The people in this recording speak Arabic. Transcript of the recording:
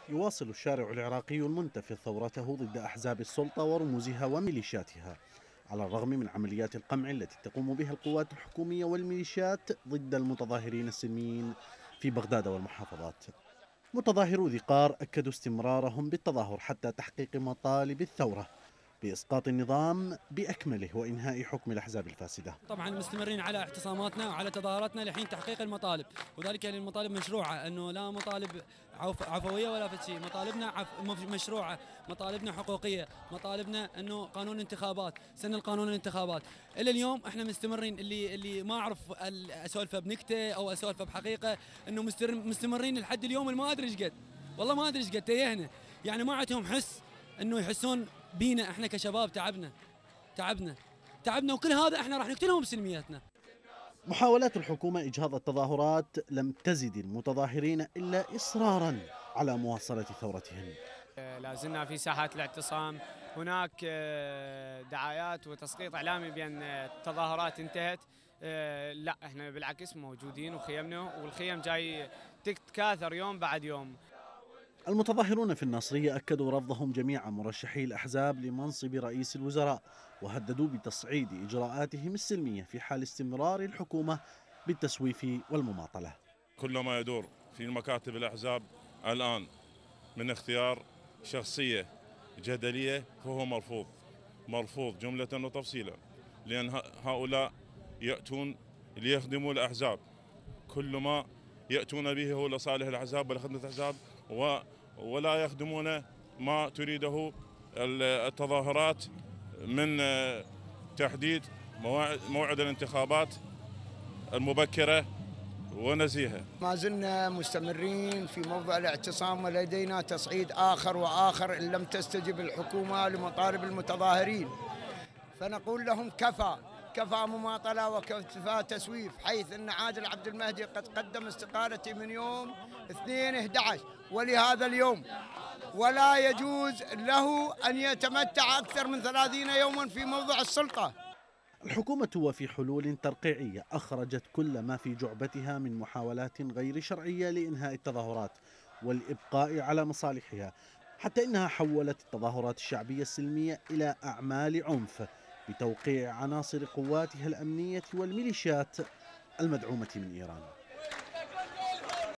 يواصل الشارع العراقي المنتفض ثورته ضد أحزاب السلطة ورموزها وميليشياتها، على الرغم من عمليات القمع التي تقوم بها القوات الحكومية والميليشيات ضد المتظاهرين السلميين في بغداد والمحافظات. متظاهرو ذي قار أكدوا استمرارهم بالتظاهر حتى تحقيق مطالب الثورة بإسقاط النظام بأكمله وإنهاء حكم الأحزاب الفاسدة. طبعا مستمرين على اعتصاماتنا وعلى تظاهراتنا لحين تحقيق المطالب، وذلك يعني المطالب مشروعه، انه لا مطالب عفويه ولا في شيء، مطالبنا مشروعه، مطالبنا حقوقيه، مطالبنا انه قانون انتخابات، سن القانون الانتخابات. الى اليوم احنا مستمرين، اللي ما اعرف اسولفه بنكته او اسولفه بحقيقه، انه مستمرين لحد اليوم، ما ادري ايش قد، والله ما ادري ايش قد تيهنا، يعني ما عندهم حس انه يحسون بينا احنا كشباب. تعبنا وكل هذا احنا راح نقتلهم بسلمياتنا. محاولات الحكومة إجهاض التظاهرات لم تزد المتظاهرين إلا إصرارا على مواصلة ثورتهم. لا زلنا في ساحات الاعتصام، هناك دعايات وتسقيط إعلامي بأن التظاهرات انتهت. لا، احنا بالعكس موجودين وخيمنا، والخيم جاي تتكاثر يوم بعد يوم. المتظاهرون في الناصرية أكدوا رفضهم جميع مرشحي الأحزاب لمنصب رئيس الوزراء، وهددوا بتصعيد إجراءاتهم السلمية في حال استمرار الحكومة بالتسويف والمماطلة. كل ما يدور في مكاتب الأحزاب الآن من اختيار شخصية جدلية فهو مرفوض جملة وتفصيلا، لأن هؤلاء يأتون ليخدموا الأحزاب، كل ما يأتون به هو لصالح الأحزاب ولخدمة الأحزاب، ولا يخدمون ما تريده التظاهرات من تحديد موعد الانتخابات المبكرة ونزيهة. ما زلنا مستمرين في موضوع الاعتصام، ولدينا تصعيد آخر وآخر إن لم تستجب الحكومة لمطالب المتظاهرين، فنقول لهم كفى مماطلة وكفى تسويف، حيث أن عادل عبد المهدي قد قدم استقالته من يوم 2/11 ولهذا اليوم، ولا يجوز له أن يتمتع أكثر من 30 يوما في موضوع السلطة. الحكومة وفي حلول ترقيعية أخرجت كل ما في جعبتها من محاولات غير شرعية لإنهاء التظاهرات والإبقاء على مصالحها، حتى إنها حولت التظاهرات الشعبية السلمية إلى أعمال عنف بتوقيع عناصر قواتها الأمنية والميليشيات المدعومة من إيران.